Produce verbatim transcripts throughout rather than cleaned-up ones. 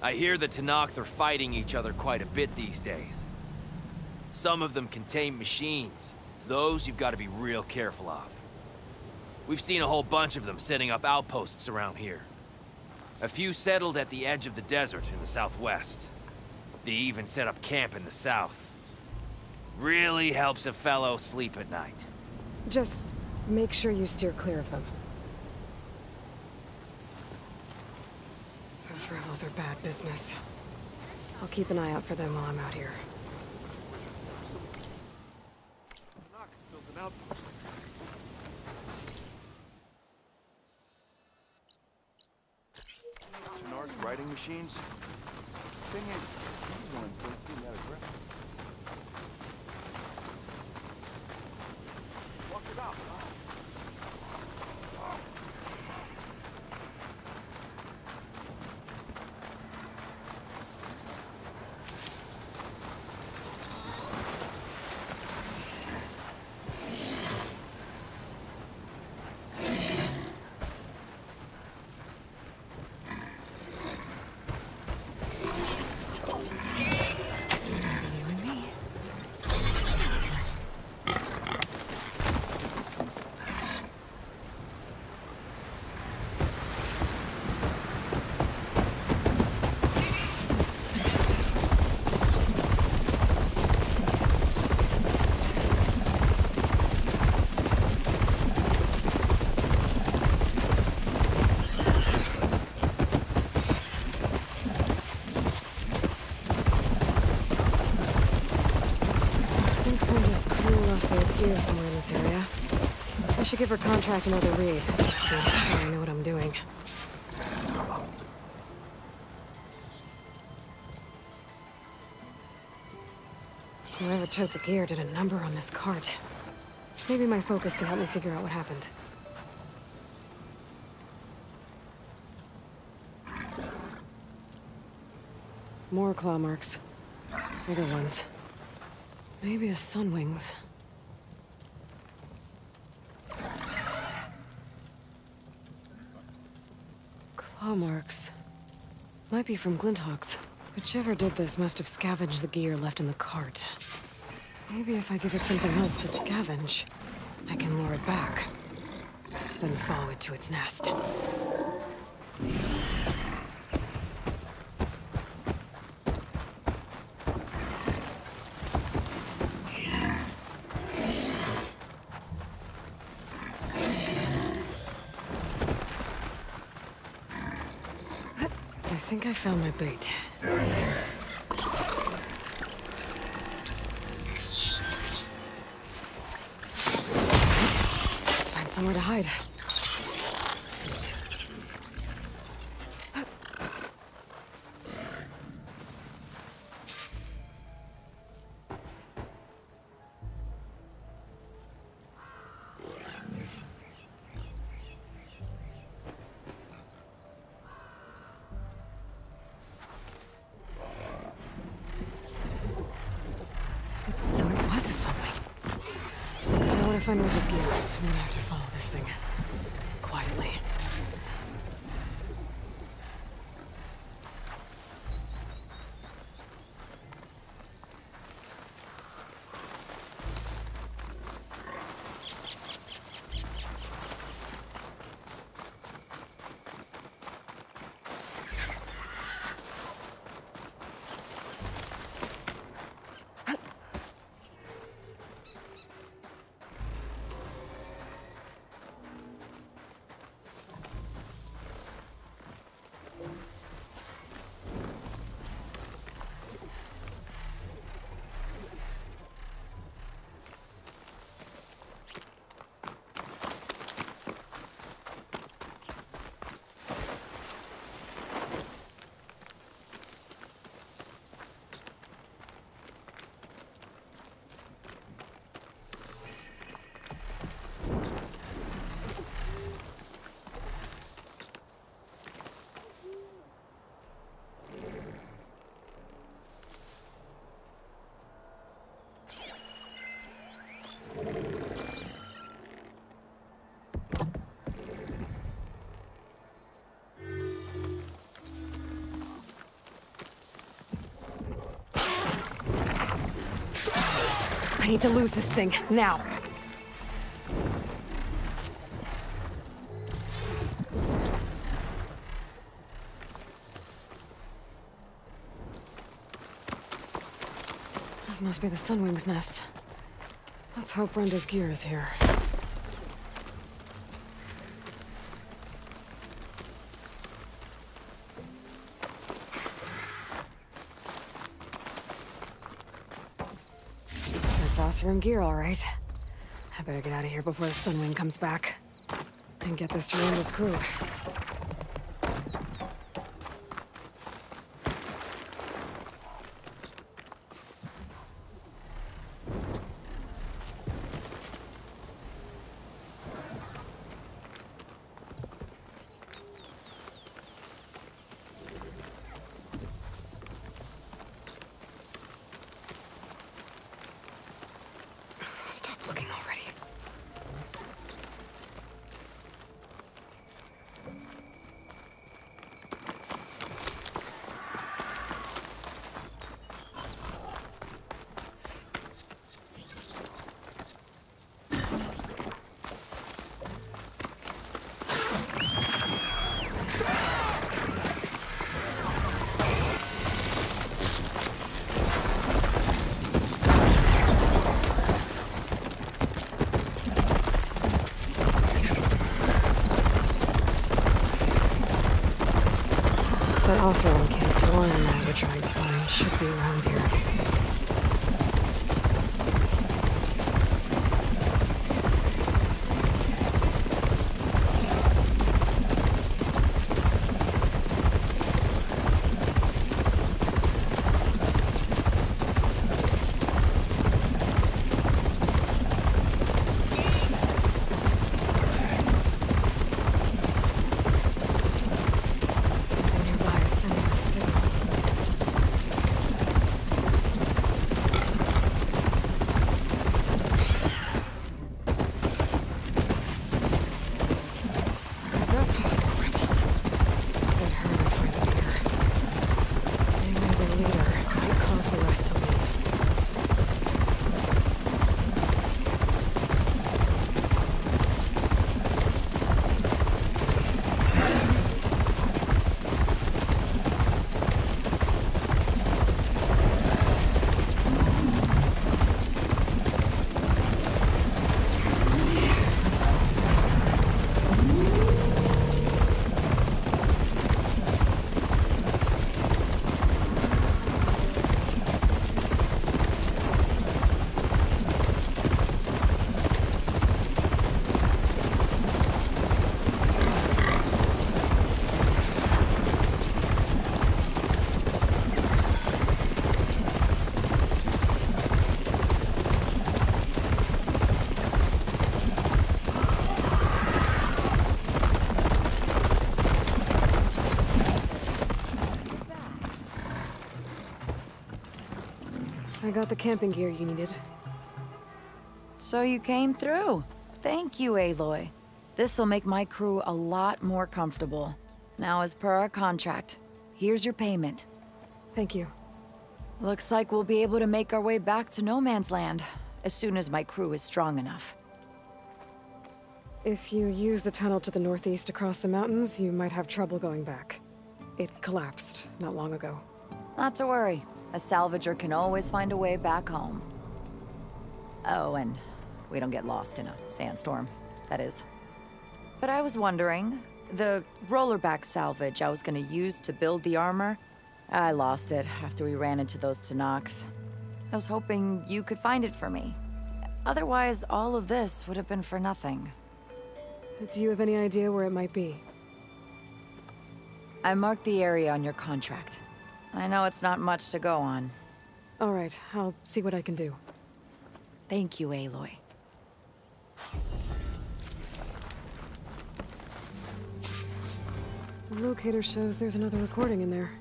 I hear the Tenakth are fighting each other quite a bit these days. Some of them contain machines. Those you've got to be real careful of. We've seen a whole bunch of them setting up outposts around here. A few settled at the edge of the desert in the southwest. They even set up camp in the south. Really helps a fellow sleep at night. Just make sure you steer clear of them. Those rebels are bad business. I'll keep an eye out for them while I'm out here. Writing machines? Thing is, these ones don't seem that aggressive. Walk it out, huh? Somewhere in this area. I should give her contract another read, just to be sure I know what I'm doing. Whoever took the gear did a number on this cart. Maybe my focus can help me figure out what happened. More claw marks. Bigger ones. Maybe a sunwings. Claw marks. Might be from Glinthawks. Whichever did this must have scavenged the gear left in the cart. Maybe if I give it something else to scavenge, I can lure it back. Then follow it to its nest. I think I found my bait. Let's find somewhere to hide. So it was a something. If I want to find where this gear, I'm gonna have to follow this thing. Quietly. I need to lose this thing, now. This must be the Sunwing's nest. Let's hope Brenda's gear is here. That's Oscar and gear, all right. I better get out of here before the Sunwing comes back. And get this to Brenda's crew. Stop looking already. But also, Camp Delon and I were trying to find should be around here. I got the camping gear you needed. So you came through. Thank you, Aloy. This'll make my crew a lot more comfortable. Now, as per our contract, here's your payment. Thank you. Looks like we'll be able to make our way back to No Man's Land as soon as my crew is strong enough. If you use the tunnel to the northeast across the mountains, you might have trouble going back. It collapsed not long ago. Not to worry. A salvager can always find a way back home. Oh, and we don't get lost in a sandstorm, that is. But I was wondering, the rollerback salvage I was gonna use to build the armor, I lost it after we ran into those Tenakth. I was hoping you could find it for me. Otherwise, all of this would have been for nothing. Do you have any idea where it might be? I marked the area on your contract. I know it's not much to go on. All right, I'll see what I can do. Thank you, Aloy. The locator shows there's another recording in there.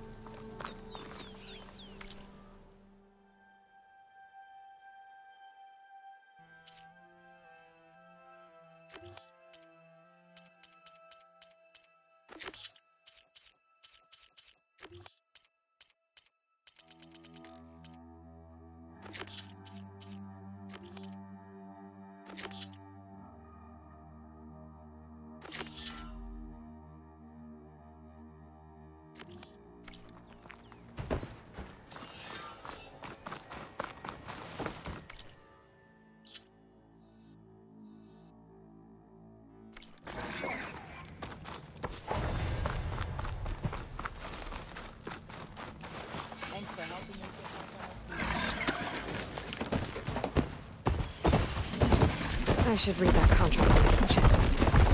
I should read that contract when I get a chance.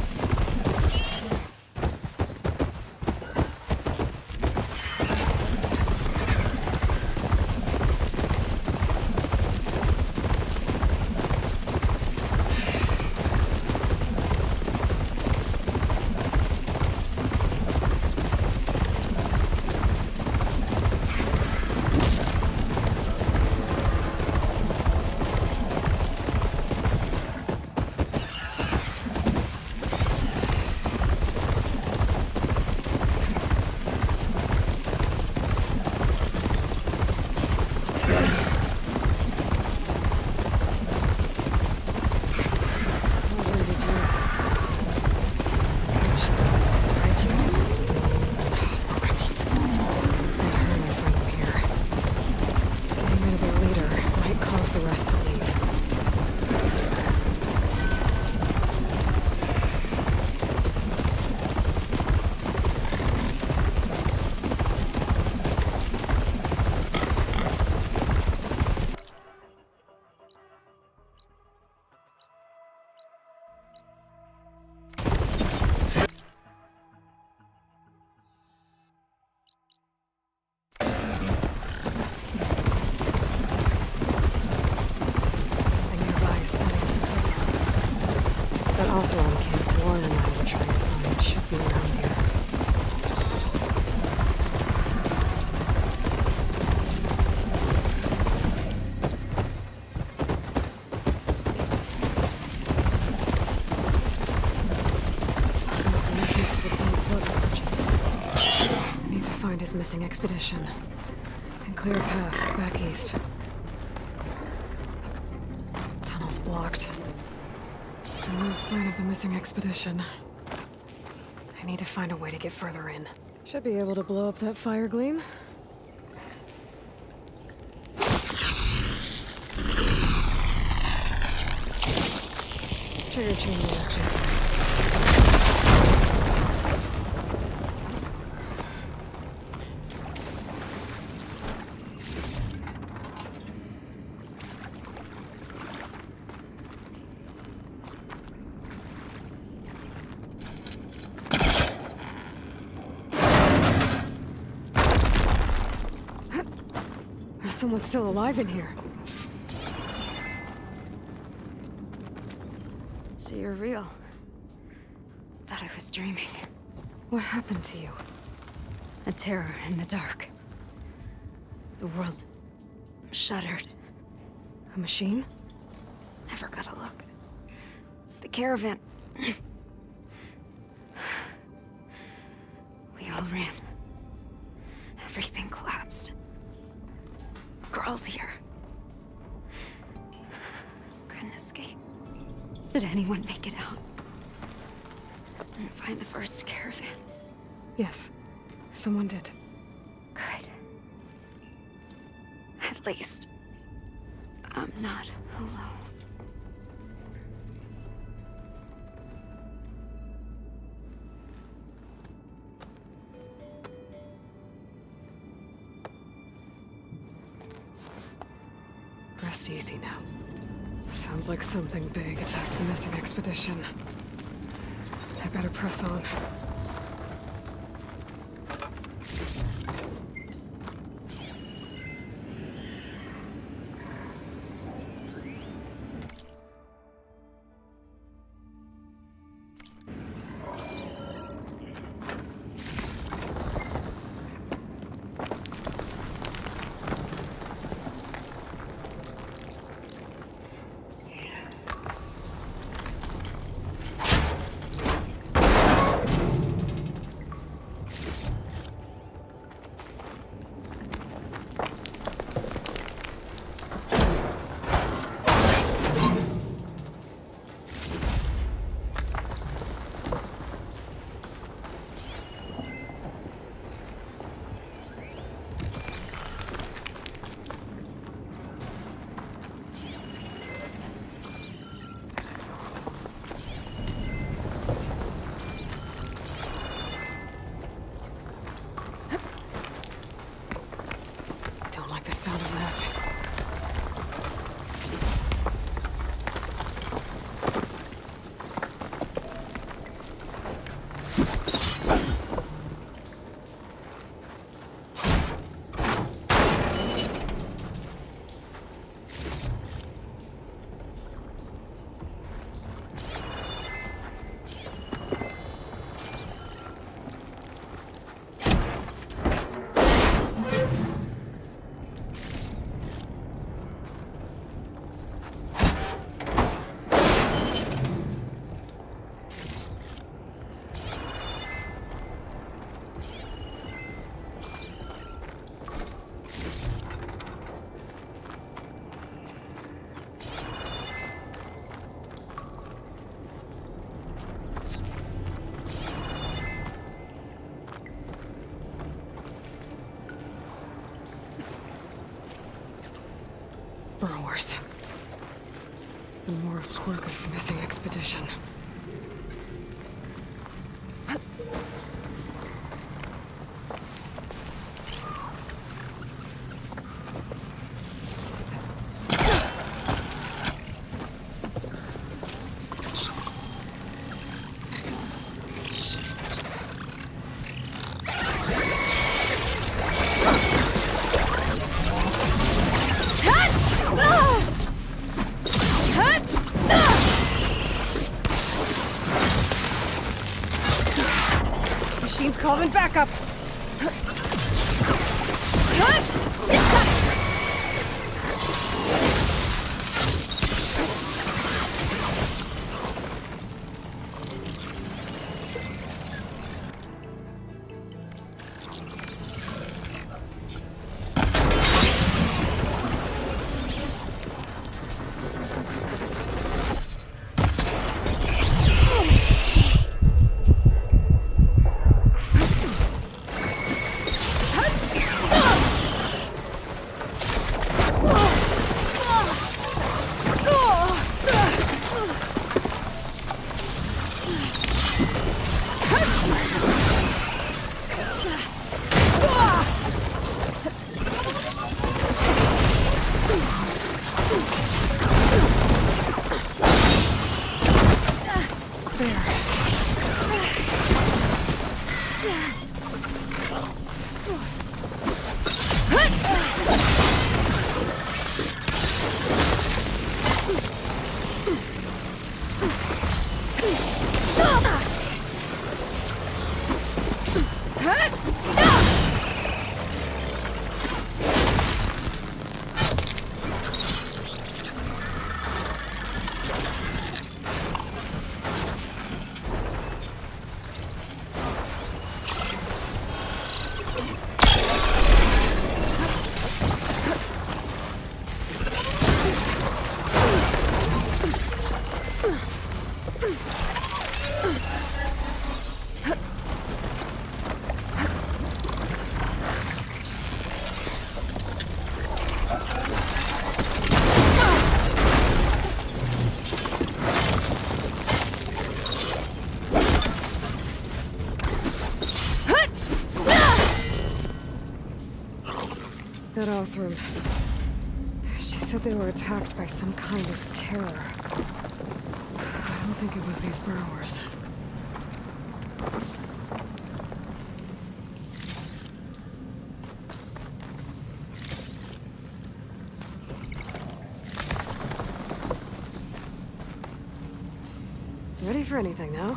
Also on camp, Aloy and I were trying to find should be around here. There's the entrance to the tunnel portal merchant. I need to find his missing expedition and clear a path back east. Tunnel's blocked. No sign of the missing expedition. I need to find a way to get further in. Should be able to blow up that fire gleam. Let's trigger chain reaction. Someone's still alive in here. So you're real. Thought I was dreaming. What happened to you? A terror in the dark. The world shuddered. A machine? Never got a look. The caravan. We all ran. Everything collapsed. Crawled here. Couldn't escape. Did anyone make it out? And find the first caravan? Yes, someone did. Good. At least, I'm not alone. Rest easy now. Sounds like something big attacked the missing expedition. I better press on. burrowers. And more of Porker's missing expedition. Machine's calling backup. That Osram. She said they were attacked by some kind of terror. I don't think it was these burrowers. Ready for anything now?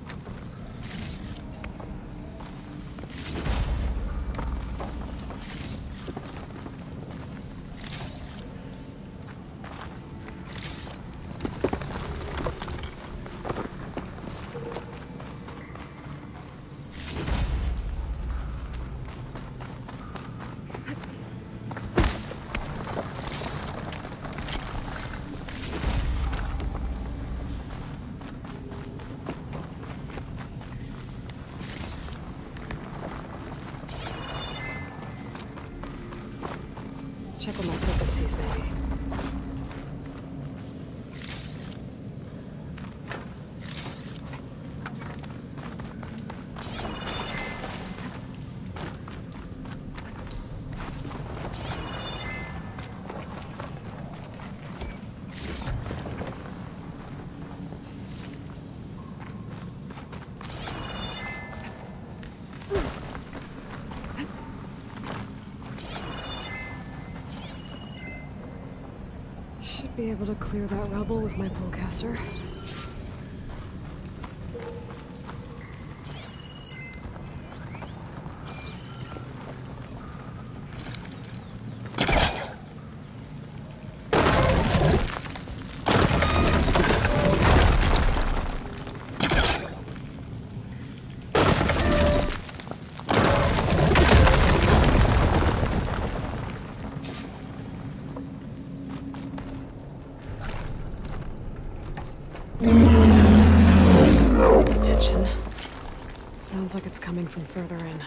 Check what my focus sees, maybe. Be able to clear that rubble with my Pullcaster. Its attention. Sounds like it's coming from further in.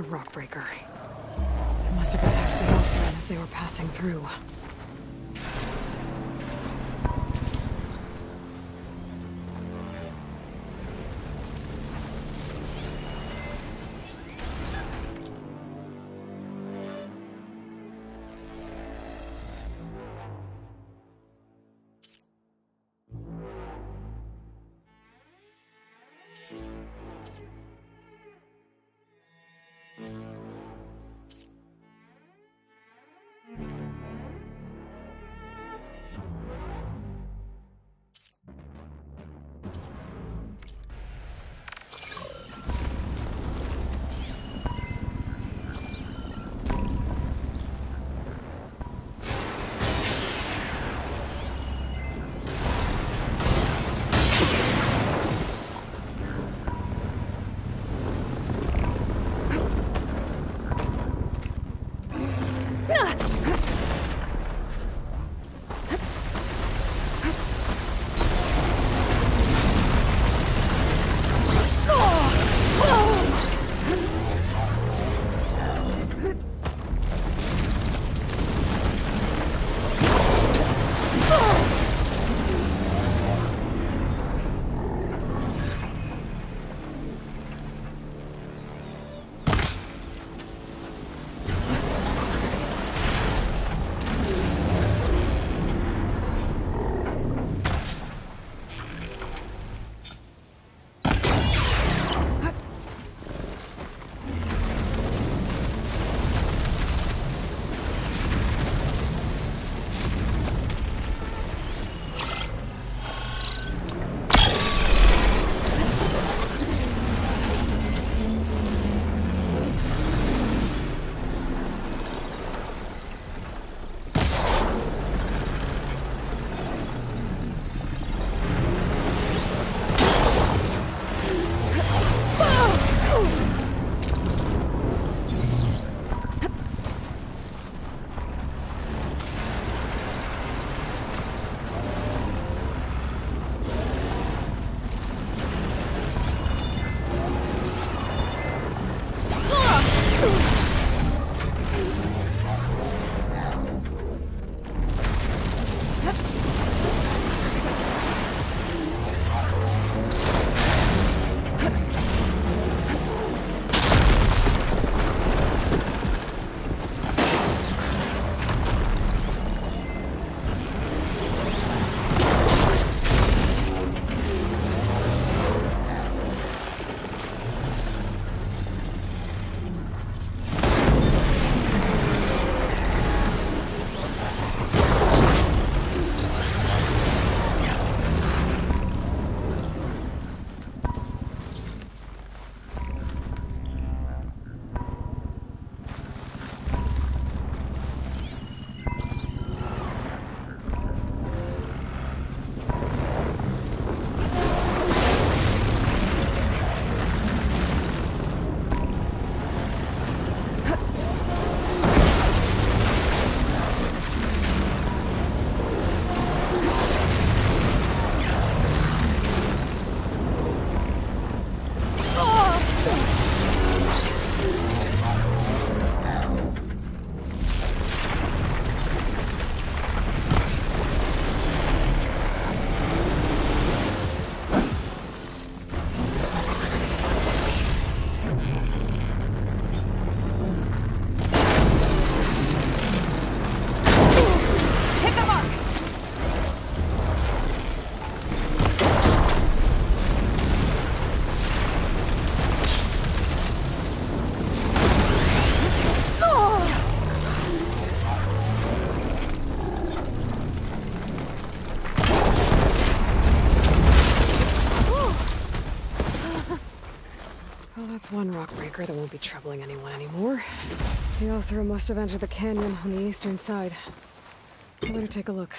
rockbreaker. It must have attacked the Overrun as they were passing through. That's one rock breaker that won't be troubling anyone anymore. The Othra must have entered the canyon on the eastern side. I better take a look.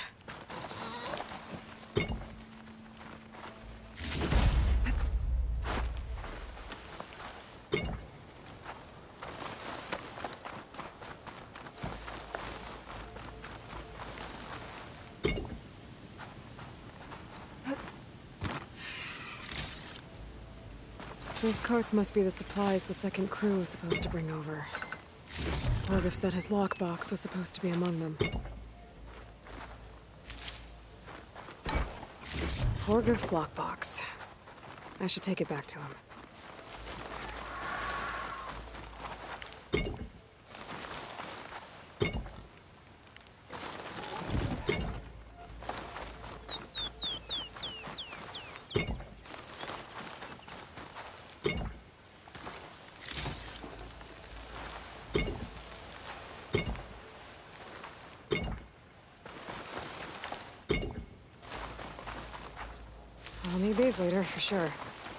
Those carts must be the supplies the second crew was supposed to bring over. Orgif said his lockbox was supposed to be among them. Orgif's lockbox. I should take it back to him. I'll need these later, for sure.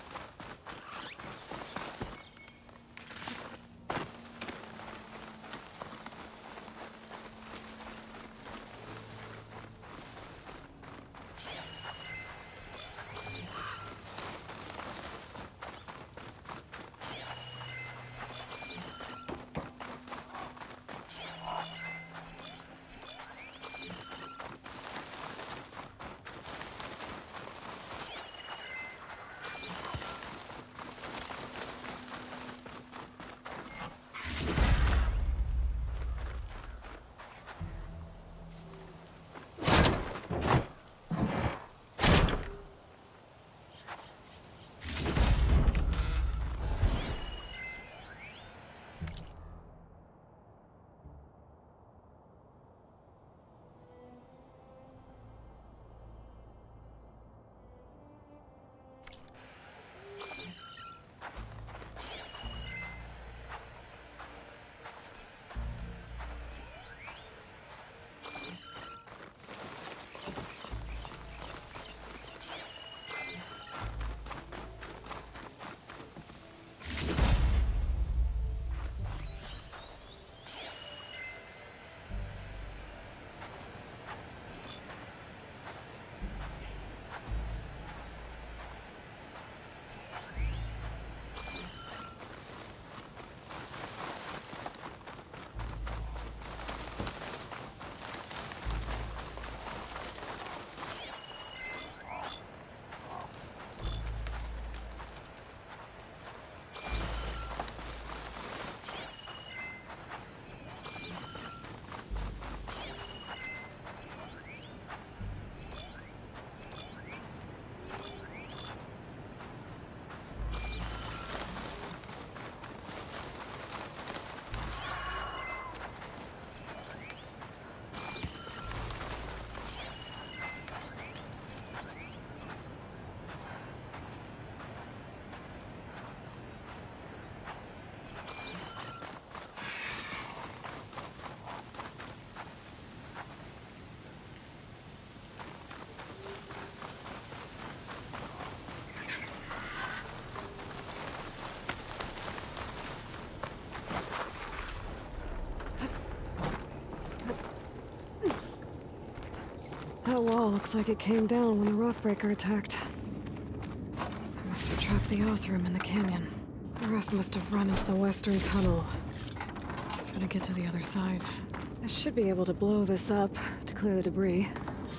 That wall looks like it came down when the rockbreaker attacked. I must have trapped the Osram in the canyon. The rest must have run into the western tunnel. Trying to get to the other side. I should be able to blow this up to clear the debris.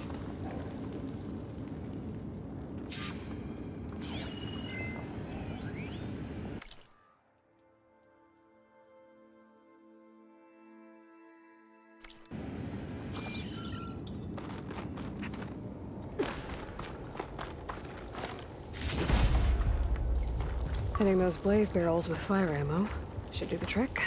Hitting those blaze barrels with fire ammo should do the trick.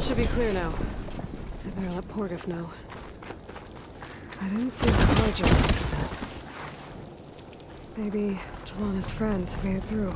should be clear now. I better let Porgif know. I didn't see the Voyager after that. Maybe Jelana's friend made it through.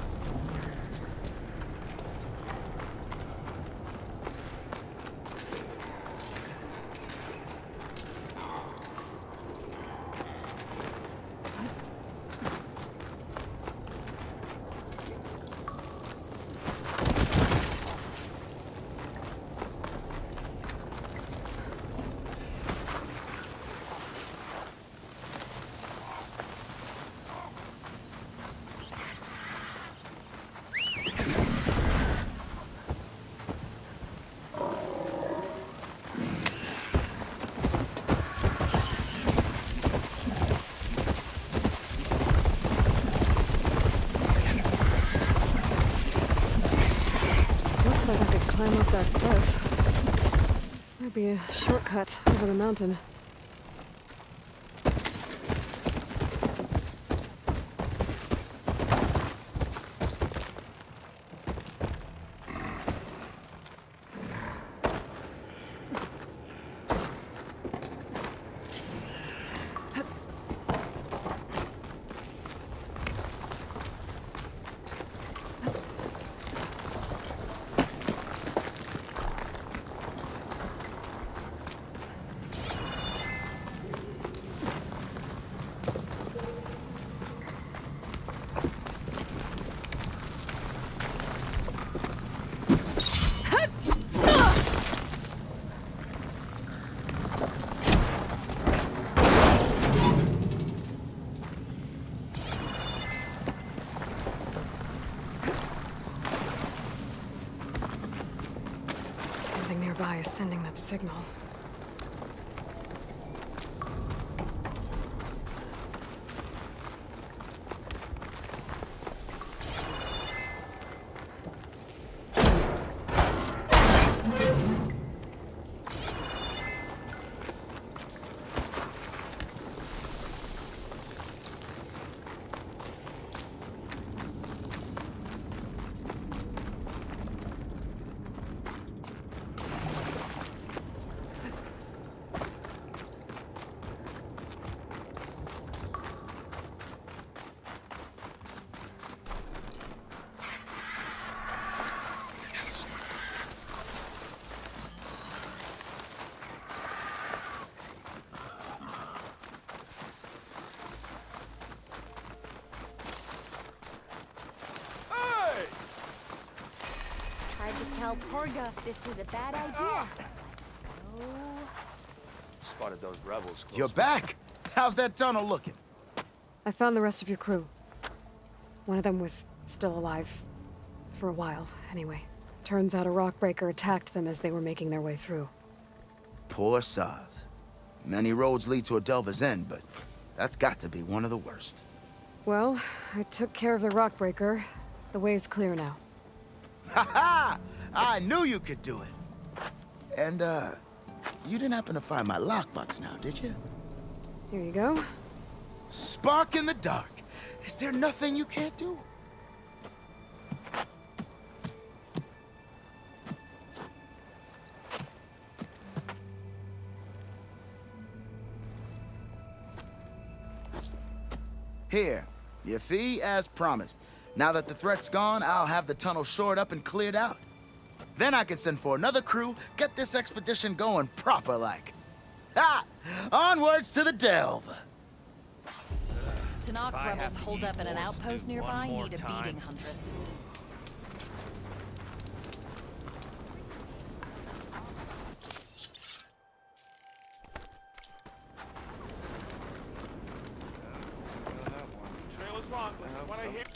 Looks like I could climb up that cliff. Might be a shortcut over the mountain. Nearby is sending that signal. Tell Porga this was a bad idea. Oh. Spotted those rebels close. You're back! How's that tunnel looking? I found the rest of your crew. One of them was still alive. For a while, anyway. Turns out a rockbreaker attacked them as they were making their way through. Poor Saz. Many roads lead to a Delver's End, but that's got to be one of the worst. Well, I took care of the rockbreaker. The way's clear now. Ha ha! I knew you could do it. And, uh, you didn't happen to find my lockbox now, did you? Here you go. Spark in the dark. Is there nothing you can't do? Here, your fee as promised. Now that the threat's gone, I'll have the tunnel shored up and cleared out. Then I can send for another crew, get this expedition going proper-like. Ah! Onwards to the delve! Tanakh rebels hold up at an outpost nearby need a beating, Huntress. Trail is long, but when I hear...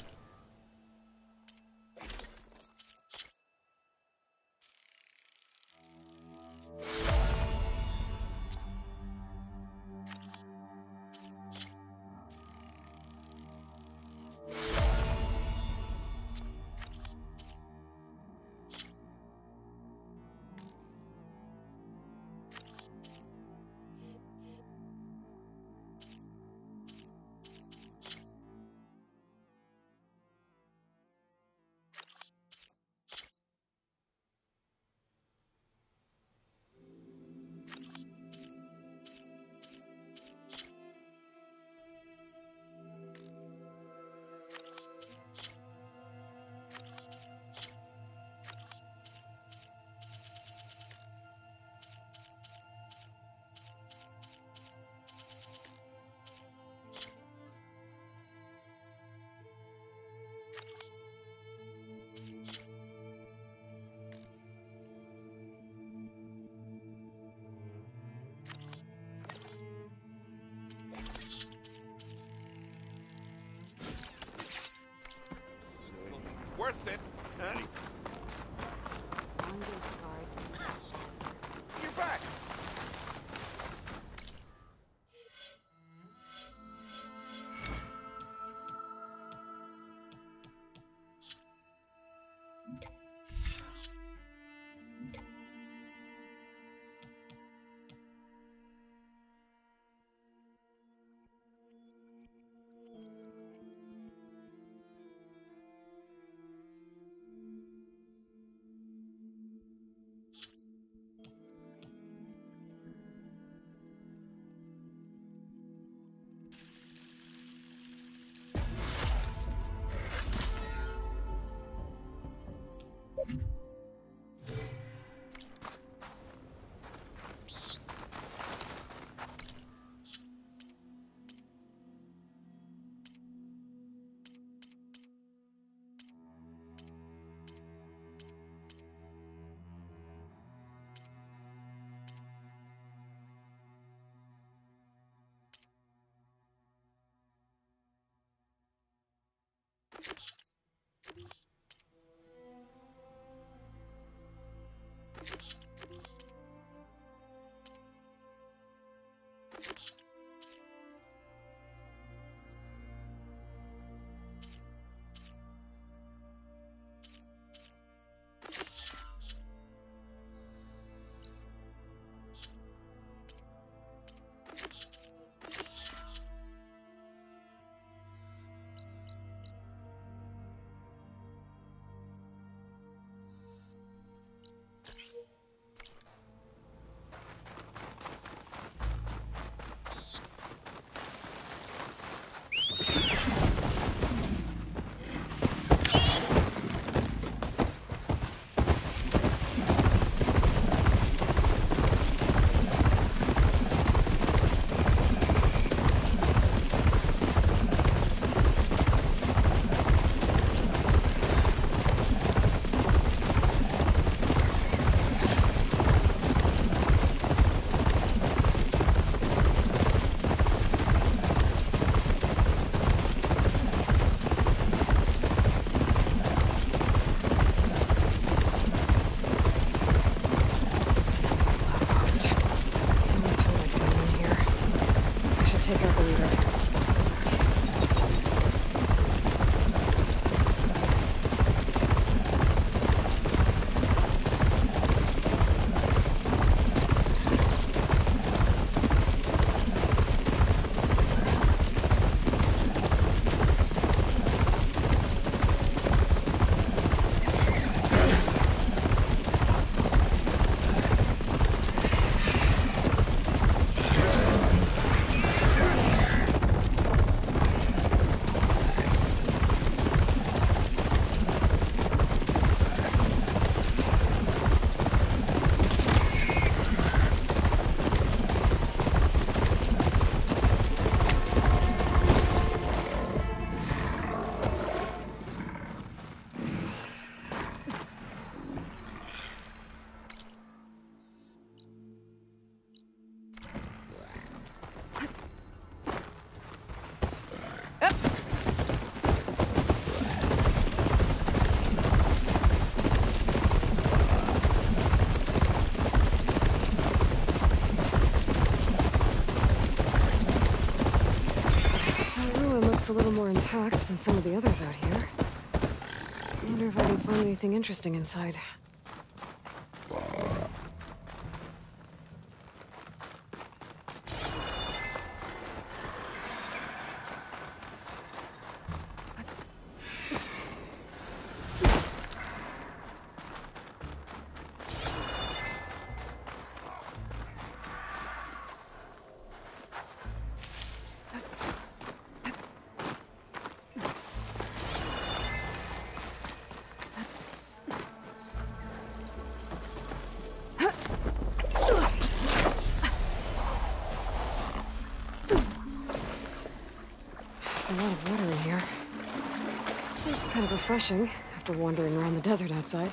A little more intact than some of the others out here. I wonder if I can find anything interesting inside. Refreshing after wandering around the desert outside.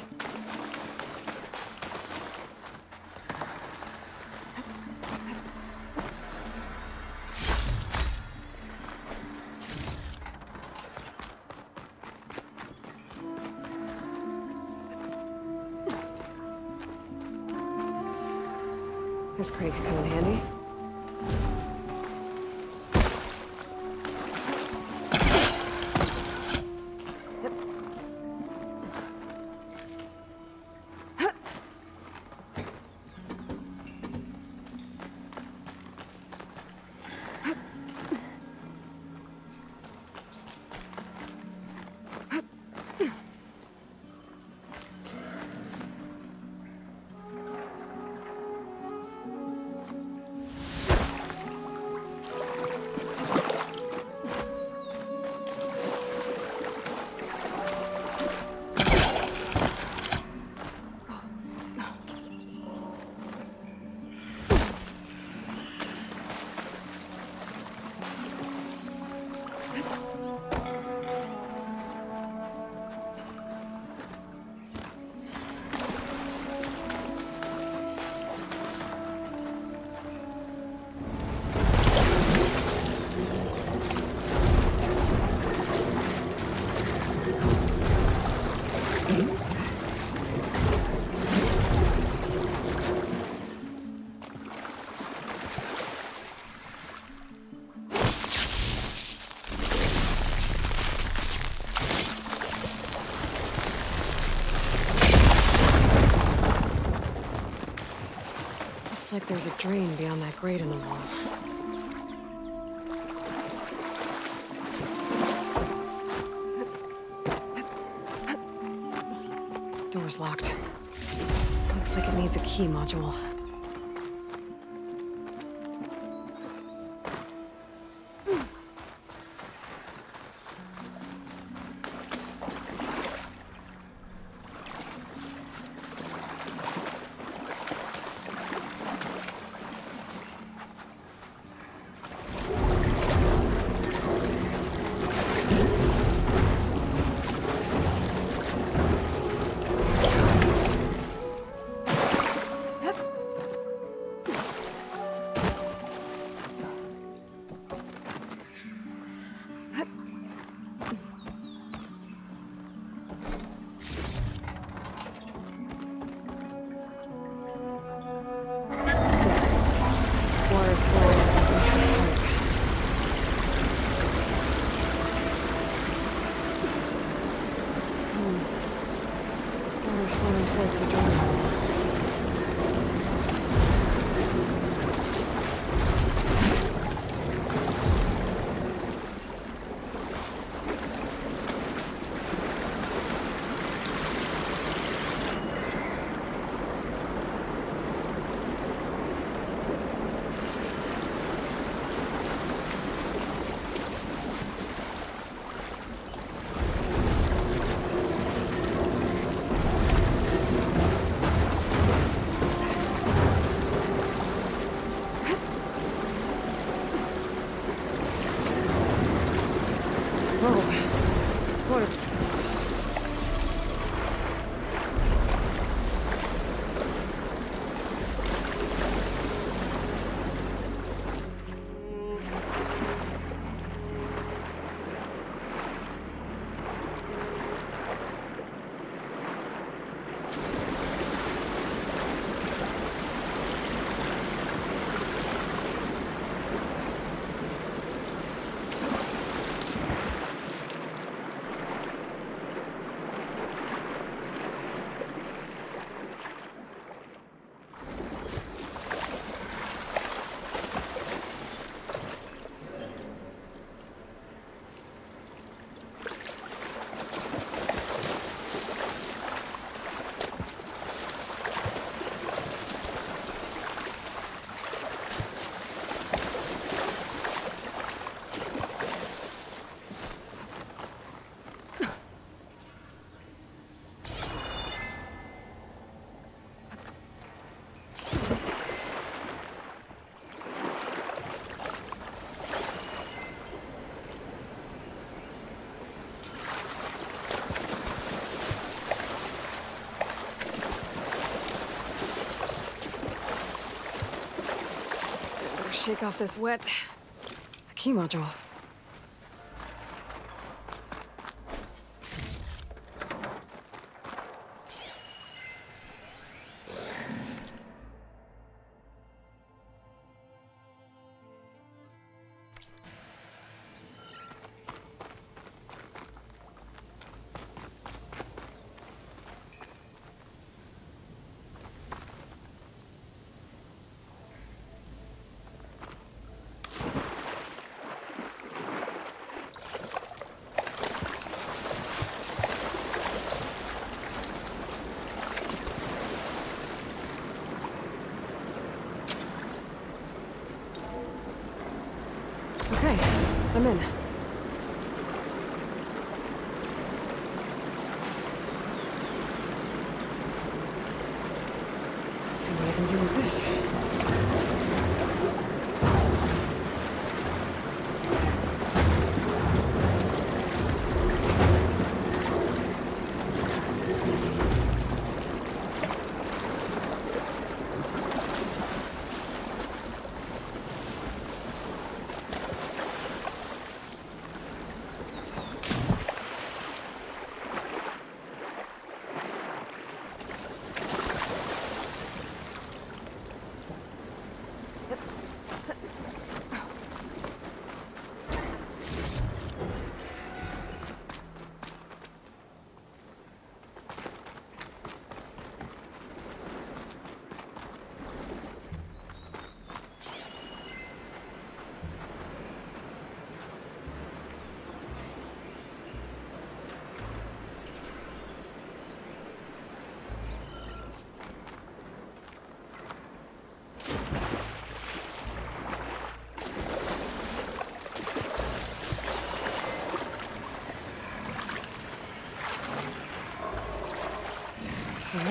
This crate could come in handy. Looks like there's a drain beyond that grate in the wall. Door's locked. Looks like it needs a key module. Shake off this wet. A key module. Okay, I'm in. Let's see what I can do with this.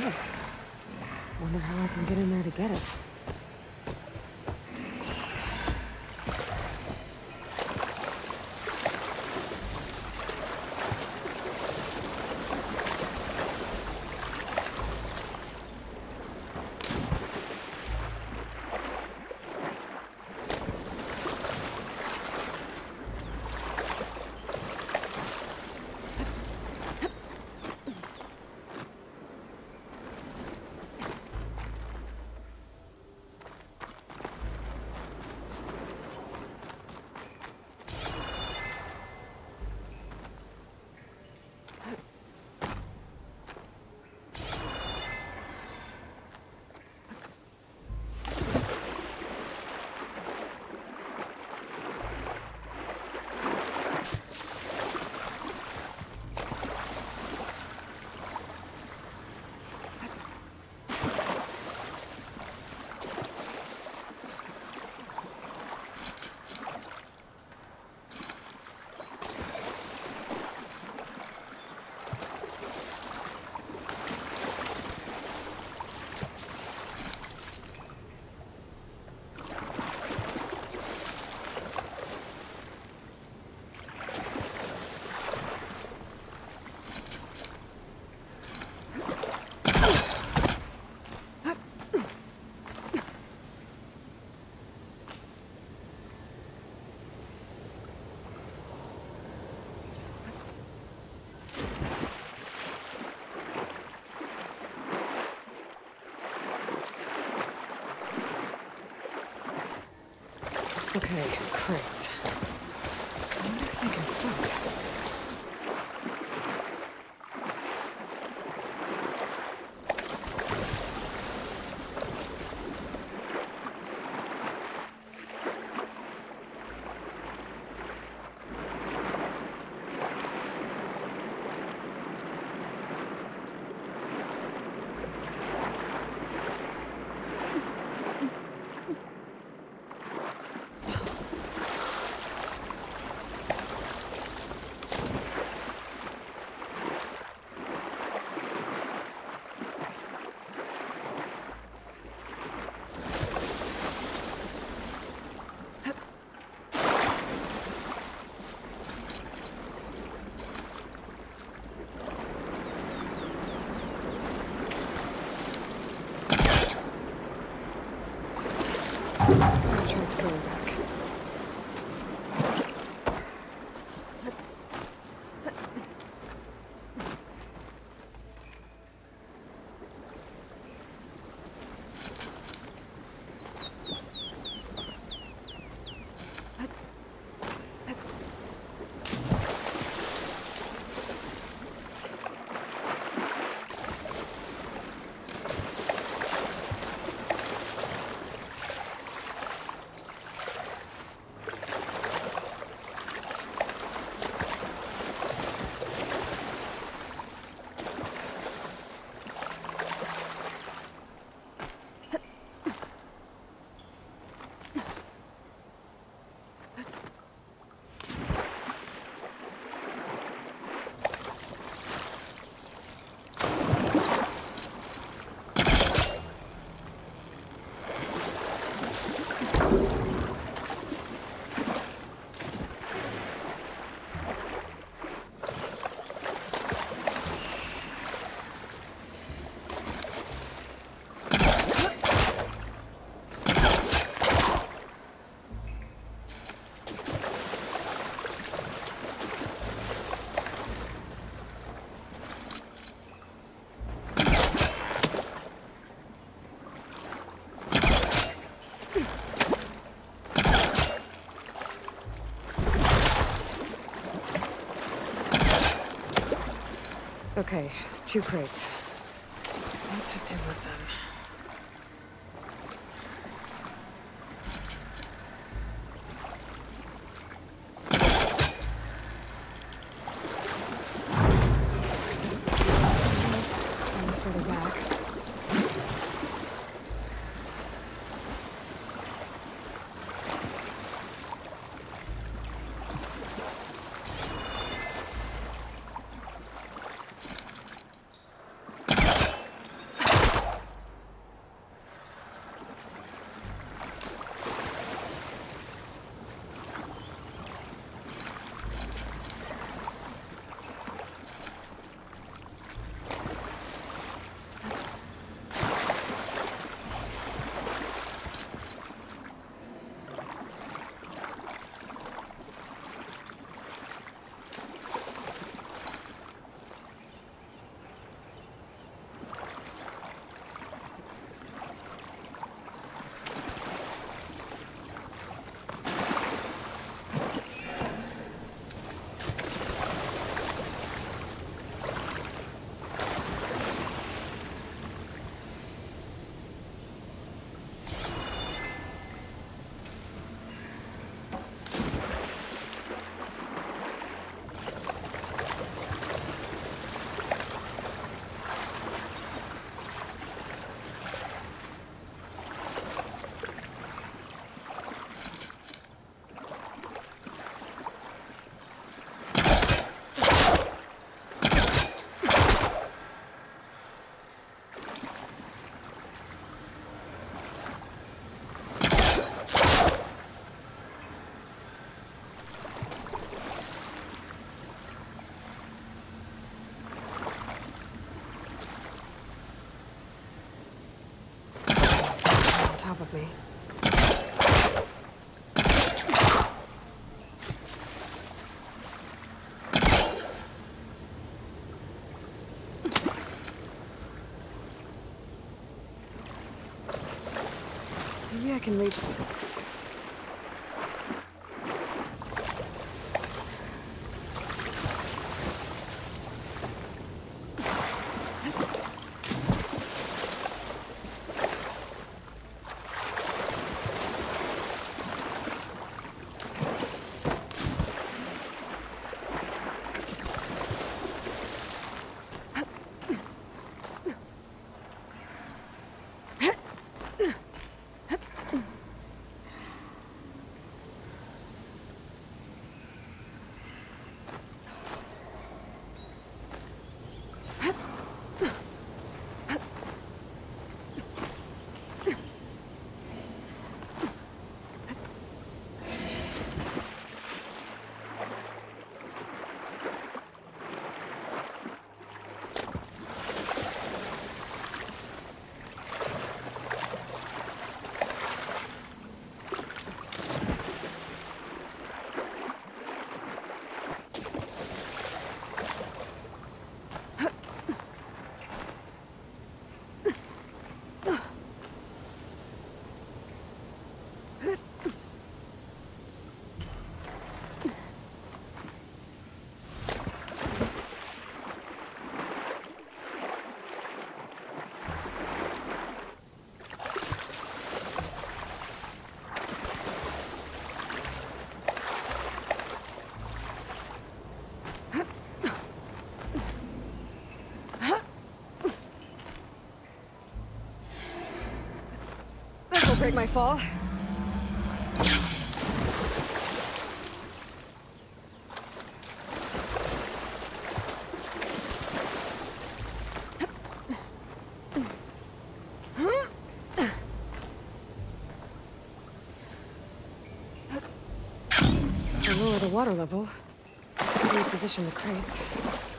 good. Wonder how I can get in there to get it. Okay, crates. I wonder if they can float. Okay, two crates. What to do with them? One's further back. top of me. Maybe I can reach... Break my fall. To lower the water level, reposition the crates.